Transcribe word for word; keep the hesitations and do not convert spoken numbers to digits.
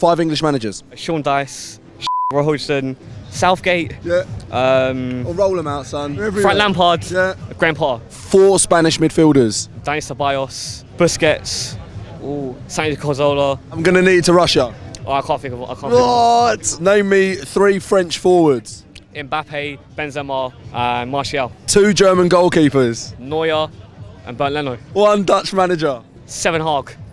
Five English managers. Sean Dyche, Roy Hodgson, Southgate. Yeah. Um, Or roll them out, son. Frank Lampard. Yeah. Graham Potter. Four Spanish midfielders. Dani Ceballos. Busquets. Ooh, Santi Cazorla. I'm going to need to Russia. Oh, I can't think of. I can't What? Name me three French forwards. think of. Mbappe, Benzema, and Martial. Two German goalkeepers. Neuer, and Bernd Leno. One Dutch manager. Seven Haag.